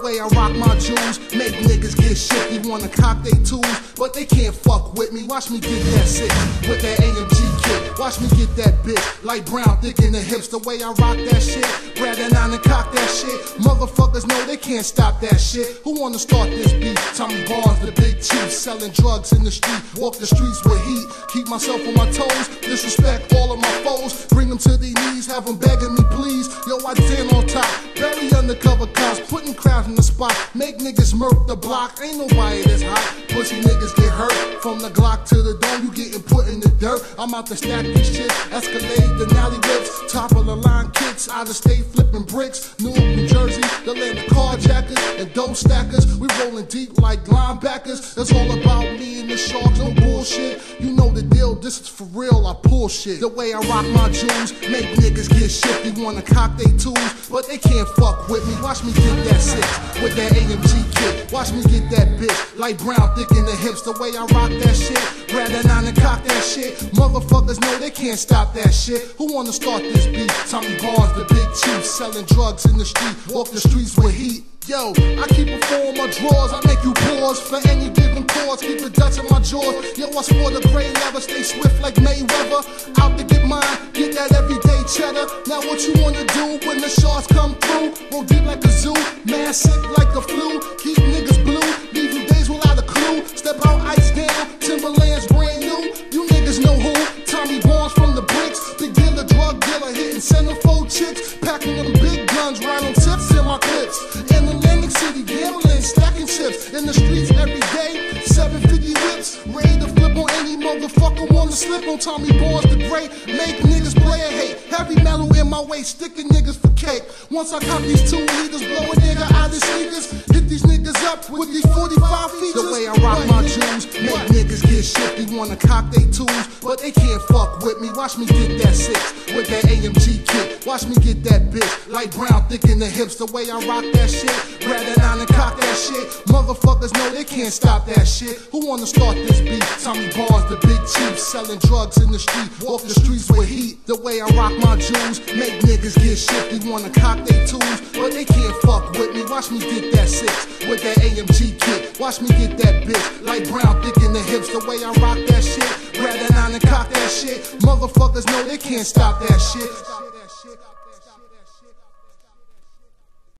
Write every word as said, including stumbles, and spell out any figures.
way I rock my jewels make niggas get shifty, wanna cock they tools, but they can't fuck with me. Watch me get that sick with that A M G kit. Watch me get that bitch, light brown, thick in the hips. The way I rock that shit, grab that nine and cock that shit. Motherfuckers know they can't stop that shit. Who wanna start this beat? Tommy Barnes, the big chief, selling drugs in the street. Walk the streets with heat, keep myself on my toes. Disrespect all of my foes, bring them to their knees, have them begging me please. Yo, I stand on top, belly undercover cops, putting crowds in the spot, make niggas murk the block. Ain't nobody this hot, pussy niggas get hurt. From the Glock to the dome, you getting put in the dirt. I'm out to stack these shit, Escalade, the Nally whips, top of the line kicks, out of state flipping bricks. Newark, New Jersey, the land of carjackers and dope stackers. We rolling deep like linebackers. That's all about me and the Sharks, no bullshit. You know the deal, this is for real, I pull shit. The way I rock my jewels make niggas get shifty, wanna cock they tools, but they can't fuck with me. Watch me get that six with that A M G kit. Watch me get that bitch, light brown, thick in the hips. The way I rock that shit, grab that nine and cock that shit. Motherfuckers know they can't stop that shit. Who wanna start this beat? Tommy Barnes, the big chief, selling drugs in the street. Walk the streets with heat. Yo, I keep a four in my drawers, I make you pause for any given cause, keep the Dutch in my jaws. Yo, I swore the gray leather, stay swift like Mayweather. Out to get mine, get that everyday cheddar. Now what you wanna do when the Sharks come through? Roll deep like a zoo, man sick like the flu. Keep niggas blue, leave you days without a clue. Step out, ice down, Timberlands brand new. You niggas know who, Tommy Barnes from the bricks. Big dealer, drug dealer, hitting centerfold chicks. Packing them big guns, right on tips in my clips. In Atlantic City, gambling, stacking chips. In the streets every day, seven fifty whips. Ready to flip on any motherfucker wanna slip on Tommy Barnes the Great. Make niggas play and hate. Heavy metal in my way, sticking niggas for cake. Once I cop these two liters, blow a nigga out his sneakers. Hit these niggas up with these forty-five features. The way I rock my jewels make niggas get shifty, wanna cock they tools, but they can't fuck with me. Watch me get that six with that A M G kit. Watch me get that bitch, light brown, thick in the hips. The way I rock that shit, grab that nine and cock that shit. Motherfuckers know they can't stop that shit. Who wanna start this beat? Tommy Barnes, the big chief, selling drugs in the street. Walk the streets with heat. The way I rock my jewels make niggas get shifty, wanna cock they tools, but they can't fuck with me. Watch me get that six with that A M G kit. Watch me get that bitch, light brown, thick in the hips. The way I rock that shit, grab that nine and cock that shit. Motherfuckers know they can't stop that shit.